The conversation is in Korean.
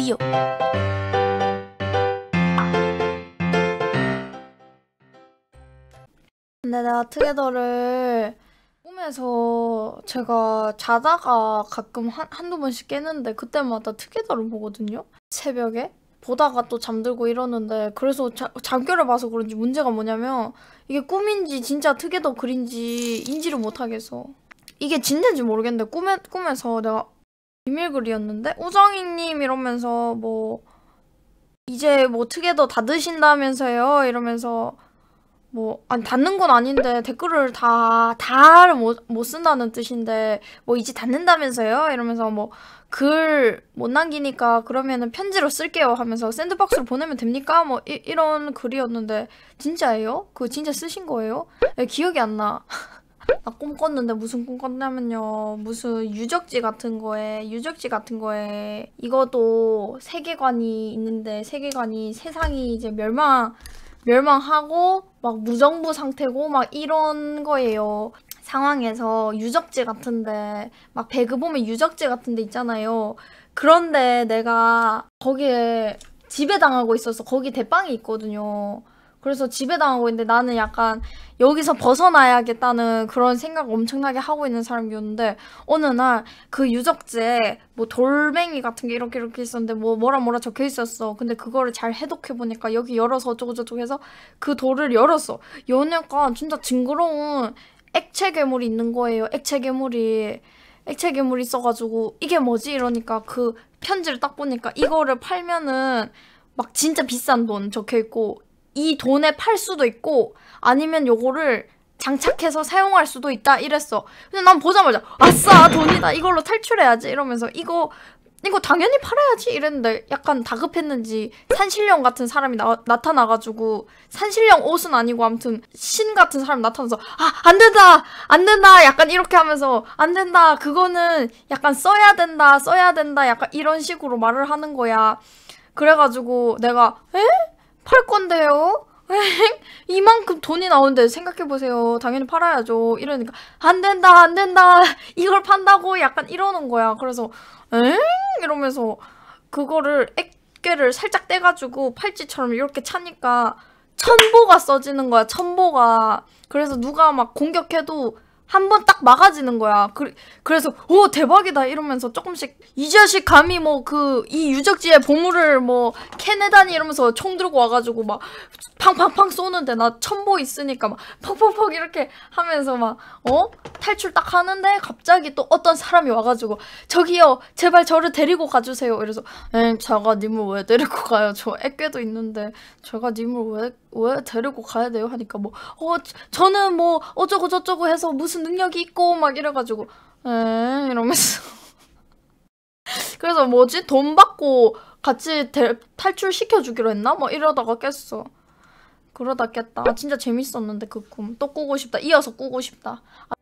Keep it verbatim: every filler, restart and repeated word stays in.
우유. 근데 내가 투게더를 꿈에서 제가 자다가 가끔 한, 한두 번씩 깨는데 그때마다 투게더를 보거든요? 새벽에? 보다가 또 잠들고 이러는데 그래서 자, 잠결을 봐서 그런지 문제가 뭐냐면 이게 꿈인지 진짜 투게더 글인지 인지를 못하겠어. 이게 진짜인지 모르겠는데 꿈에, 꿈에서 내가 비밀글이었는데 우정이님 이러면서 뭐 이제 뭐 투게더 닫으신다면서요 이러면서 뭐 아니 닫는 건 아닌데 댓글을 다 다를 못, 못 쓴다는 뜻인데 뭐 이제 닫는다면서요 이러면서 뭐 글 못 남기니까 그러면은 편지로 쓸게요 하면서 샌드박스로 보내면 됩니까 뭐 이, 이런 글이었는데 진짜예요? 그거 진짜 쓰신 거예요? 네, 기억이 안 나. 나 꿈 꿨는데 무슨 꿈 꿨냐면요 무슨 유적지 같은 거에 유적지 같은 거에 이것도 세계관이 있는데 세계관이 세상이 이제 멸망 멸망하고 막 무정부 상태고 막 이런 거예요. 상황에서 유적지 같은데 막 배그 보면 유적지 같은데 있잖아요. 그런데 내가 거기에 지배당하고 있어서 거기 대빵이 있거든요. 그래서 지배당하고 있는데 나는 약간 여기서 벗어나야겠다는 그런 생각을 엄청나게 하고 있는 사람이었는데 어느 날 그 유적지에 뭐 돌멩이 같은 게 이렇게 이렇게 있었는데 뭐 뭐라 뭐라 적혀 있었어. 근데 그거를 잘 해독해 보니까 여기 열어서 어쩌고 저쩌고 해서 그 돌을 열었어. 여니까 진짜 징그러운 액체 괴물이 있는 거예요. 액체 괴물이 액체 괴물이 있어가지고 이게 뭐지 이러니까 그 편지를 딱 보니까 이거를 팔면은 막 진짜 비싼 돈 적혀있고 이 돈에 팔 수도 있고 아니면 요거를 장착해서 사용할 수도 있다 이랬어. 근데 난 보자마자 아싸 돈이다 이걸로 탈출해야지 이러면서 이거 이거 당연히 팔아야지 이랬는데 약간 다급했는지 산신령 같은 사람이 나, 나타나가지고 산신령 옷은 아니고 아무튼 신 같은 사람이 나타나서 아 안된다 안된다 약간 이렇게 하면서 안된다 그거는 약간 써야 된다 써야 된다 약간 이런 식으로 말을 하는 거야. 그래가지고 내가 에? 팔 건데요? 이만큼 돈이 나오는데 생각해보세요. 당연히 팔아야죠. 이러니까 안 된다 안 된다 이걸 판다고 약간 이러는 거야. 그래서 엥? 이러면서 그거를 액괴를 살짝 떼가지고 팔찌처럼 이렇게 차니까 첨보가 써지는 거야. 첨보가. 그래서 누가 막 공격해도 한 번 딱 막아지는 거야. 그, 그래서 오 대박이다 이러면서 조금씩 이 자식 감히 뭐 그 이 유적지의 보물을 뭐 캐내다니 이러면서 총 들고 와가지고 막 팡팡팡 쏘는데 나 첨보 있으니까 막 퍽퍽퍽 이렇게 하면서 막 어? 탈출 딱 하는데 갑자기 또 어떤 사람이 와가지고 저기요 제발 저를 데리고 가주세요. 이래서 엥 제가 님을 왜 데리고 가요? 저 액괴도 있는데 제가 님을 왜, 왜 데리고 가야 돼요? 하니까 뭐 어 저는 뭐 어쩌고 저쩌고 해서 무슨 능력이 있고 막 이래가지고 에 이러면서 그래서 뭐지? 돈 받고 같이 대, 탈출시켜주기로 했나? 뭐 이러다가 깼어. 그러다 깼다. 아, 진짜 재밌었는데 그 꿈. 또 꾸고 싶다. 이어서 꾸고 싶다.